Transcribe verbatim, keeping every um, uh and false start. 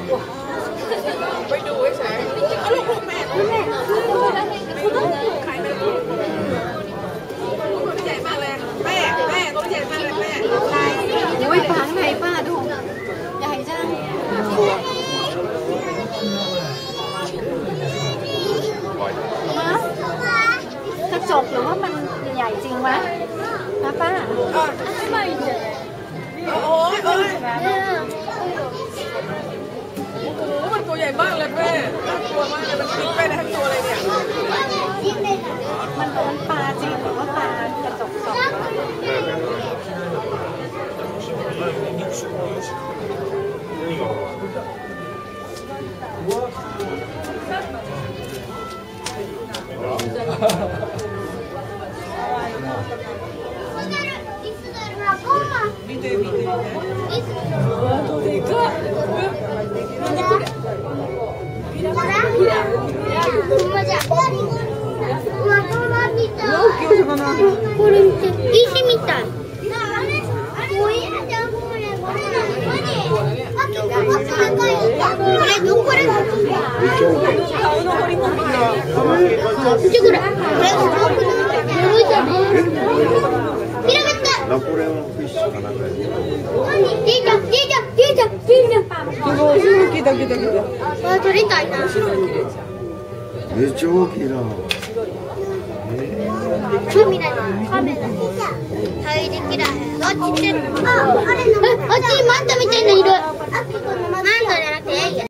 ไปดูเฉยๆเอาลูกแม่แม่ใครไม่รู้ตัวใหญ่มากเลยแม่แม่ตัวใหญ่มากเลยแม่ใช่โอ้ยปางไหนป้าดูใหญ่จังกระจกหรือว่ามันใหญ่จริงวะนะป้าไม่ใหญ่โอ้ยโอ้ยโอ้โหมันตัวใหญ่มากเลยแม่น่ากลัวมากเลยมันกินไปได้ทั้งตัวเลยเนี่ยมันมันปลาจริงหรือว่าปลากระจกสอง見て見てね。どでかっ。何これ？ピラピラピラ。 これ見て、石みたい。もういいじゃん、これ。これどこれ？ 顔の彫り込みが。 見てこれ。これすごくない？じゃね。ピラミッド。 ナポレオンフィッシュかなんかや。 じいちゃん、じいちゃん、じいちゃん、じいちゃん。 すごい、すごい、来た来た来た。 これ撮りたいな。 めっちゃ大きいな。 カメラにカメラに入りきらへん。どっちって？あ、あれの。あっちマントみたいな色。マントじゃなくてエイヤ。